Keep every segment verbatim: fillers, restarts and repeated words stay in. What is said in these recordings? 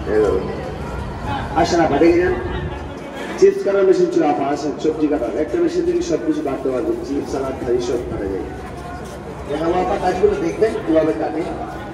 আসেন আপা দেখে যান চিপস কাটার মেশিন ছিল আপা আসেন সবজি কাটার একটা মেশিন থেকে সবকিছু কাটতে পারবেন চিপস সালাদ খাই সব কাটা যায় দেখাবো আপা কাজগুলো দেখবেন কিভাবে কাটে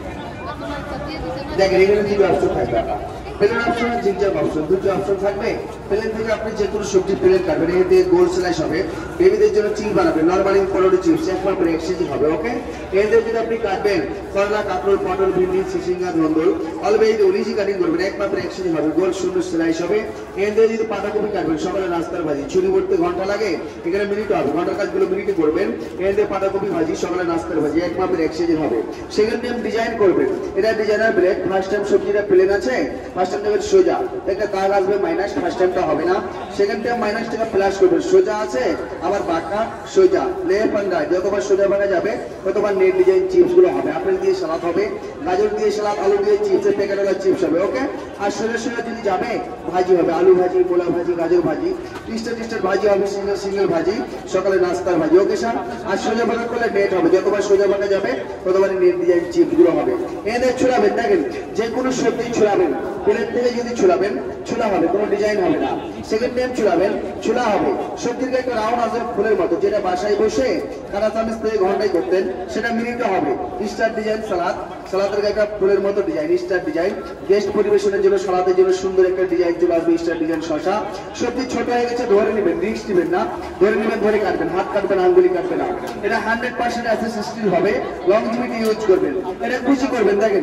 দেখেন এখানে দুটো অপশন থাকবে আপা প্লেন অপশন আর জিগজ্যাগ অপশন দুটো অপশন থাকবে প্লেন থেকে আপনি যে কোনো সবজি প্লেন কাটবেন এতে গোল স্লাইস হবে বেবিদের জন্য চিপস বানাবেন নরমালি পনেরো চিপস একবার এক্সচেঞ্জ হবে ওকে এতে যদি আপনি কাটবেন করলা কাঁকরোল পটল ভিন্ডি সিসিঙ্গা ধন্দল অল্প এই উনিশই কাটিং করবেন একবার এক্সচেঞ্জ হবে গোল সুন্দর স্লাইস হবে এতে যদি পাতাকপি কাটবেন সকালে নাস্তার ভাজি ছুরি করতে ঘন্টা লাগে এখানে মিনিট হবে ঘন্টার কাজগুলো মিনিটে করবেন এতে পাতাকপি ভাজি সকালে নাস্তার ভাজি এক মাপের এক্সচেঞ্জ হবে সেকেন্ড টাইম ডিজাইন করবেন এটা ডিজাইনার ব্লেড ফার্স্ট টাইম সবজিটা প্লেন আছে ফার্স্ট টাইম দেবেন সোজা একটা দাগ আসবে মাইনাস ফার্স্ট টাইমটা হবে না সেকেন্ড টাইম মাইনাস টাকা প্লাস করবেন সোজা আছে আবার বাঁকা সোজা লেফট হ্যান্ড রাইট যতবার সোজা বাঁকা যাবে ততবার নেট ডিজাইন চিপস গুলো হবে আপেল দিয়ে সালাদ হবে গাজর দিয়ে সালাদ আলু দিয়ে চিপসের প্যাকেটওয়ালা চিপস হবে ওকে আর সোজা সোজা যদি যাবে ভাজি হবে আলু ভাজি মোলা ভাজি গাজর ভাজি টিস্টার টিস্টার ভাজি হবে সিঙ্গেল সিঙ্গেল ভাজি সকালে নাস্তার ভাজি ওকে স্যার আর সোজা বাঁকা করলে নেট হবে যতবার সোজা বাঁকা যাবে ততবার নেট ডিজাইন চিপস গুলো হবে এদের ছড়াবেন দেখেন যে কোনো সবজি ছড়াবেন প্লেট থেকে যদি ছড়াবেন ছোলা হবে কোনো ডিজাইন হবে না সেকেন্ড টাইম ছড়াবেন ছোলা হবে সবজির একটা রাউন্ড আছে ফুলের মতো যেটা বাসায় বসে কাটা চামচ থেকে ঘন্টায় করতেন সেটা মিনিটে হবে স্টার ডিজাইন সালাদ সালাদের একটা ফুলের মতো ডিজাইন স্টার ডিজাইন গেস্ট পরিবেশনের জন্য সালাদের জন্য সুন্দর একটা ডিজাইন চলে আসবে স্টার ডিজাইন শসা সবজি ছোট হয়ে গেছে ধরে নেবেন রিস্ক নেবেন না ধরে নেবেন ধরে কাটবেন হাত কাটবেন আঙ্গুলি কাটবেন না এটা হান্ড্রেড পার্সেন্ট অ্যাসেস স্টিল হবে লংজিভিটি ইউজ করবেন এটা খুশি করবেন দেখেন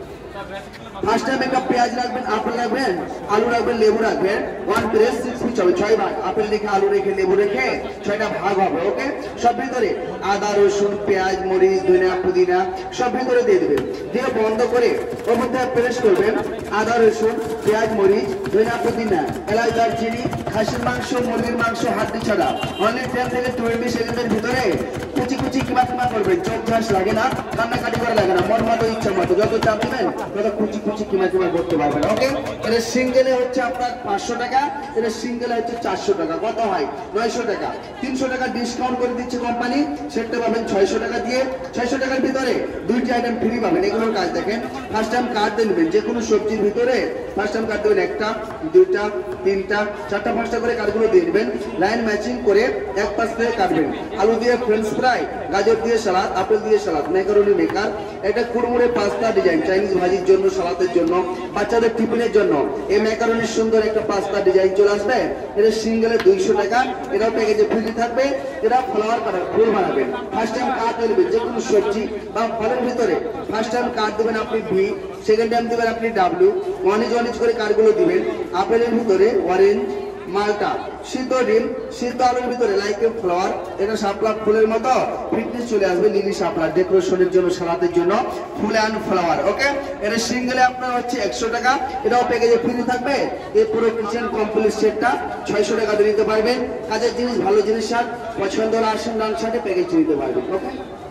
ফার্স্ট টাইম একটা পেঁয়াজ রাখবেন আপেল রাখবেন আলু রাখবেন লেবু রাখবেন ওয়ান প্লেস সিক্স পিস হবে ছয় ভাগ আপেল রেখে আলু রেখে লেবু রেখে ছয়টা ভাগ হবে ওকে সব ভিতরে আদা রসুন পেঁয়াজ মরিচ ধনিয়া পুদিনা সব ভিতরে দিয়ে দেবেন দিয়ে বন্ধ করে ওর মধ্যে প্রেস করবেন আদা রসুন পেঁয়াজ মরিচ ধনিয়া পুদিনা এলাচ দারচিনি খাসির মাংস মুরগির মাংস হাড্ডি ছাড়া অনলি টেন থেকে টোয়েন্টি সেকেন্ডের ভিতরে কুচি কুচি কিমা কিমা করবেন চোখ ঝাঁস লাগে না কান্নাকাটি করা লাগে না মন মতো ইচ্ছা মতো যত চাপ দেবেন তত কুচি কুচি কিমা কিমা করতে পারবেন ওকে এটা সিঙ্গেলে হচ্ছে আপনার পাঁচশো টাকা এটা সিঙ্গেলে হচ্ছে চারশো টাকা কত হয় নয়শো টাকা তিনশো টাকা ডিসকাউন্ট করে দিচ্ছে কোম্পানি সেটা পাবেন ছয়শো টাকা দিয়ে ছয়শো টাকার ভিতরে দুইটি আইটেম ফ্রি পাবেন এগুলোর কাজ দেখেন ফার্স্ট টাইম কার্ড দেবেন যে কোনো সবজির ভিতরে ফার্স্ট টাইম কার্ড দেবেন একটা দুইটা তিনটা চারটা পাঁচটা করে কার্ডগুলো দিয়ে দেবেন লাইন ম্যাচিং করে এক পাশ থেকে কাটবেন আলু দিয়ে ফ্রেঞ্চ ফ্রাই গাজর দিয়ে সালাদ আপেল দিয়ে সালাদ ম্যাকারনি মেকার এটা কুড়মুড়ে পাস্তা ডিজাইন চাইনিজ ভাজির জন্য সালাদের জন্য বাচ্চাদের টিফিনের জন্য এই ম্যাকারনির সুন্দর একটা পাস্তা ডিজাইন চলে আসবে এটা সিঙ্গেলে দুইশো টাকা এটাও প্যাকেজে ফ্রি থাকবে এটা ফ্লাওয়ার কাটার ফুল বানাবেন ফার্স্ট টাইম কার্ড দেবেন যে কোনো সবজি বা ফলের ভিতরে ফার্স্ট টাইম কার্ড দেবেন আপনি ভি সেকেন্ড টাইম দেবেন আপনি ডাব্লিউ ওয়ান ইজ ওয়ান ইজ করে কার্ডগুলো দিবেন আপেলের ভিতরে অরেঞ্জ মালটা সিদ্ধ ডিম সিদ্ধ আলুর ভিতরে লাইক ফ্লাওয়ার এটা শাপলা ফুলের মতো ফিটনেস চলে আসবে লিলি শাপলা ডেকোরেশনের জন্য সালাদের জন্য ফুল অ্যান্ড ফ্লাওয়ার ওকে এটা সিঙ্গেলে আপনার হচ্ছে একশো টাকা এটাও প্যাকেজে ফ্রি থাকবে এই পুরো কিচেন কমপ্লিট সেটটা ছয়শো টাকা দিয়ে নিতে পারবেন কাজের জিনিস ভালো জিনিস শার্ট পছন্দ হলে আসেন ডান শার্টে প্যাকেজ নিতে পারবেন ওকে।